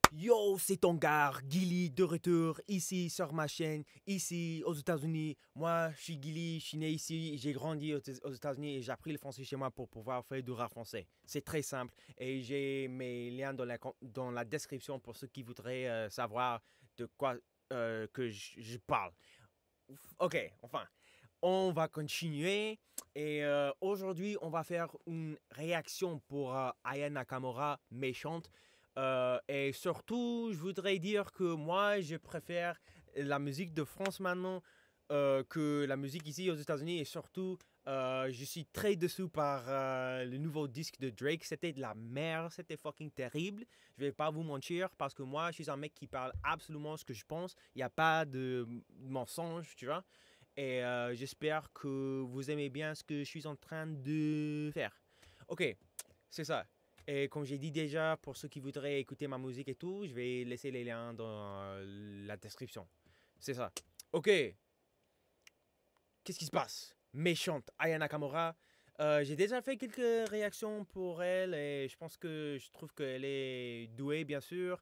Yo, c'est ton gars, Gilly, de retour, ici sur ma chaîne, ici aux États-Unis. Moi, je suis Gilly, je suis né ici, j'ai grandi aux États-Unis et j'ai appris le français chez moi pour pouvoir faire du rap français. C'est très simple et j'ai mes liens dans la description pour ceux qui voudraient savoir de quoi que je parle. Ok, enfin, on va continuer et aujourd'hui, on va faire une réaction pour Aya Nakamura, Méchante. Et surtout, je voudrais dire que moi, je préfère la musique de France maintenant que la musique ici aux États-Unis. Et surtout, je suis très dessous par le nouveau disque de Drake. C'était de la merde, c'était fucking terrible. Je vais pas vous mentir parce que moi, je suis un mec qui parle absolument ce que je pense. Il n'y a pas de mensonge, tu vois. Et j'espère que vous aimez bien ce que je suis en train de faire. Ok, c'est ça. Et comme j'ai dit déjà, pour ceux qui voudraient écouter ma musique et tout, je vais laisser les liens dans la description. C'est ça. Ok. Qu'est-ce qui se passe? Méchante, Aya Nakamura. J'ai déjà fait quelques réactions pour elle et je trouve qu'elle est douée, bien sûr.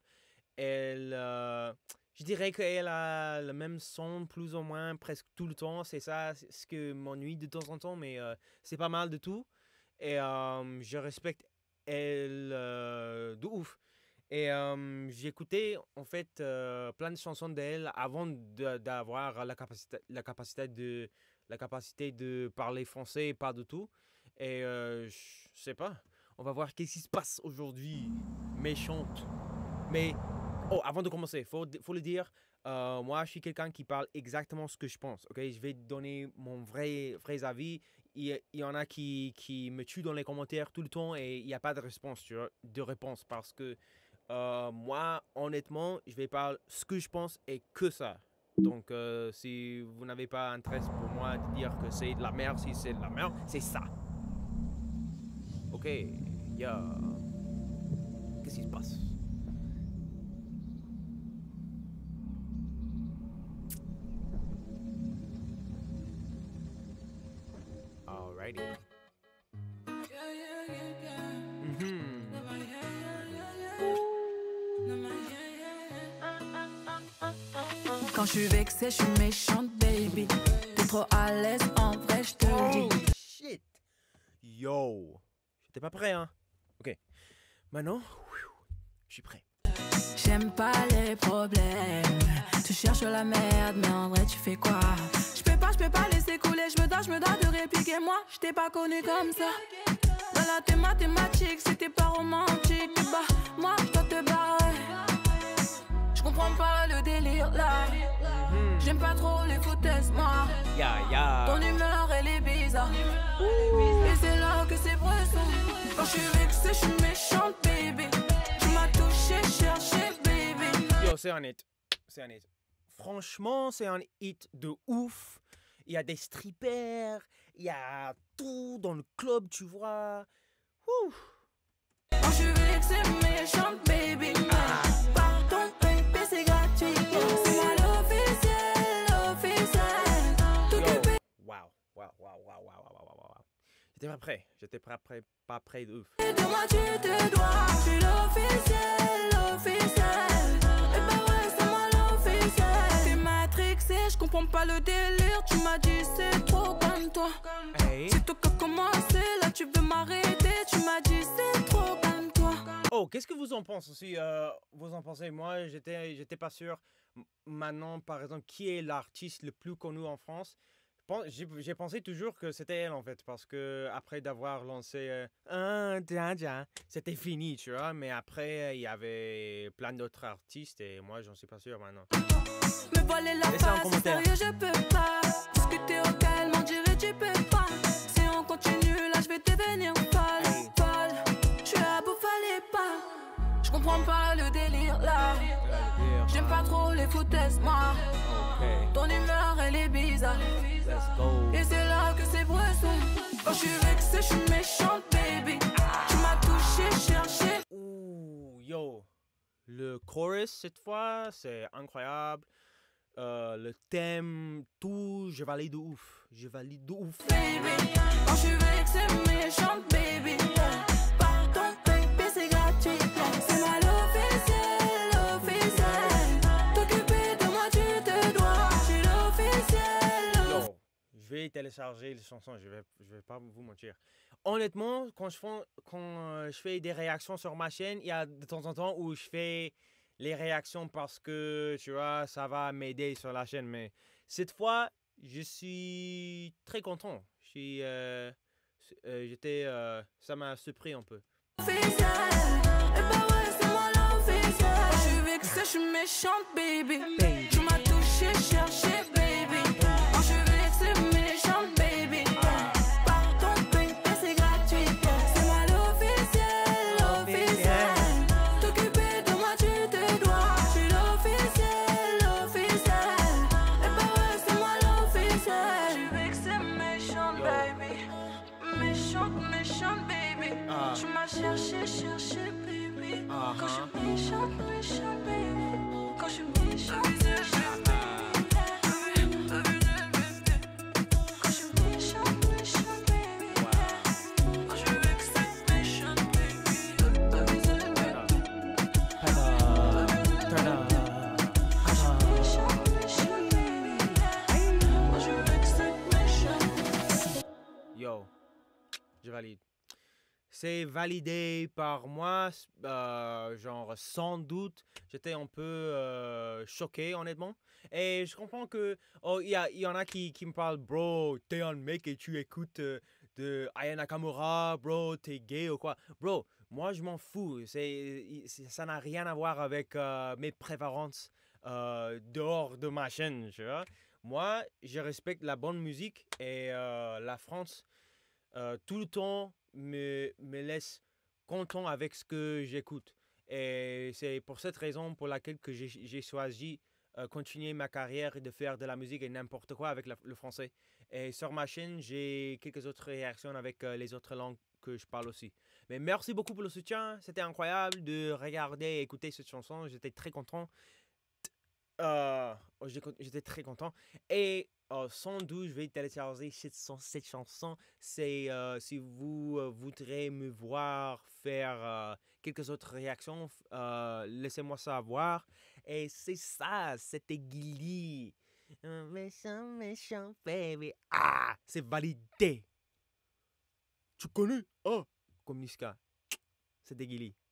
Je dirais qu'elle a le même son, plus ou moins, presque tout le temps. C'est ça, c'est ce que m'ennuie de temps en temps, mais c'est pas mal de tout. Et je respecte elle de ouf. Et j'ai écouté en fait plein de chansons d'elle avant d'avoir la capacité de parler français et pas du tout. Et je sais pas, on va voir qu'est-ce qui se passe aujourd'hui. Méchante. Mais oh, avant de commencer, faut le dire, moi je suis quelqu'un qui parle exactement ce que je pense. Ok, je vais donner mon vrai avis. Il y en a qui me tuent dans les commentaires tout le temps et il n'y a pas de réponse, tu vois, parce que moi, honnêtement, je vais parler ce que je pense et que ça. Donc, si vous n'avez pas intérêt pour moi de dire que c'est de la merde, si c'est de la merde, c'est ça. Ok, qu'est-ce qui se passe? Alrighty. Quand je suis vexée, je suis méchante, baby. T'es trop à l'aise, en vrai, je te le dis. Shit. Yo. J'étais pas prêt, hein. Ok. Maintenant, je suis prêt. J'aime pas les problèmes. Tu cherches la merde, mais en vrai, tu fais quoi? Je peux pas laisser couler. Je me dois de répliquer. Moi, je t'ai pas connu comme ça. Dans la mathématique, c'était pas romantique. Bah, moi, je dois te barrer. Je comprends pas le délire là. J'aime pas trop les foutaises, moi. Ton humeur, elle est bizarre. Et c'est là que c'est bresson. Quand je suis vexée, je suis méchante, baby. Tu m'as touché, cherché, baby. Yo, c'est un hit. C'est un hit. Franchement, c'est un hit de ouf. Il y a des strippers, il y a tout dans le club, tu vois. Ouh. Quand je suis vexée, méchante, baby. Pardon, baby, c'est gratuit. C'est moi l'officiel. Tout que Wow. J'étais pas prêt de ouf. de moi, tu te dois. Je suis l'officiel. Et bah ouais, c'est moi l'officiel. T'es matrixé, je comprends pas le délire. Tu m'as dit c'est trop comme toi. Hey. C'est toi qui as commencé, là tu veux m'arrêter. Tu m'as dit c'est trop comme toi. Oh, qu'est-ce que vous en pensez aussi? Vous en pensez? Moi, j'étais pas sûr. Maintenant, par exemple, qui est l'artiste le plus connu en France? J'ai pensé toujours que c'était elle en fait, parce que après d'avoir lancé c'était fini, tu vois. Mais après, il y avait plein d'autres artistes et moi, j'en suis pas sûr maintenant. Me voiler la Laissez un face, commentaire. sérieux, je peux pas. Discuter au calme, on dirait tu peux pas. Si on continue, là je vais devenir folle. Je suis à bout, fallait pas. Je comprends pas le délire là. J'aime pas trop les foutaises, moi. Ok, Ton humeur, elle est bizarre. let's go. Et c'est là que c'est bresson. Quand je suis vexée, je suis méchante, baby. Tu m'as touché, cherché. Ouh, yo. Le chorus, cette fois, c'est incroyable. Le thème, tout, je valide de ouf. Baby, quand je suis vexée, méchante, baby. Pardon, baby, c'est gratuit. C'est moi l'officiel. vais télécharger les chansons, je vais pas vous mentir. Honnêtement, quand je fais des réactions sur ma chaîne, il y a de temps en temps où je fais les réactions parce que, tu vois, ça va m'aider sur la chaîne. Mais cette fois, je suis très content. Ça m'a surpris un peu. Je vais que ça, je suis méchante, baby. Tu m'as touché, cherché, baby. Quand je vais que c'est méchante, baby. Pardon, baby, c'est gratuit. C'est moi l'officiel, l'officiel. T'occuper de moi, tu te dois. Je suis l'officiel, l'officiel. Et bah ouais, c'est moi l'officiel. Je vais que c'est méchante, baby. Méchante, baby. Tu m'as cherché, baby. Quand je suis méchante, baby. Quand je suis méchante, baby. Quand je suis méchante, baby. Quand je veux que c'est méchante, baby. Quand je veux que c'est méchant. Yo, je valide. C'est validé par moi, genre sans doute. J'étais un peu choqué, honnêtement. Et je comprends que il y en a qui me parlent, bro, t'es un mec et tu écoutes de Aya Nakamura, bro, t'es gay ou quoi. Bro, moi je m'en fous. Ça n'a rien à voir avec mes préférences dehors de ma chaîne, tu vois. Moi, je respecte la bonne musique et la France tout le temps me laisse content avec ce que j'écoute. Et c'est pour cette raison pour laquelle que j'ai choisi continuer ma carrière et de faire de la musique et n'importe quoi avec le français. Et sur ma chaîne, j'ai quelques autres réactions avec les autres langues que je parle aussi. Mais merci beaucoup pour le soutien. C'était incroyable de regarder et écouter cette chanson. J'étais très content. J'étais très content. Et sans doute, je vais télécharger cette chanson. C'est si vous voudrez me voir faire quelques autres réactions, laissez-moi savoir. Et c'est ça, c'était Guili. Méchant, baby. Ah, c'est validé. Tu connais? Oh, comme Niska. C'était Guili.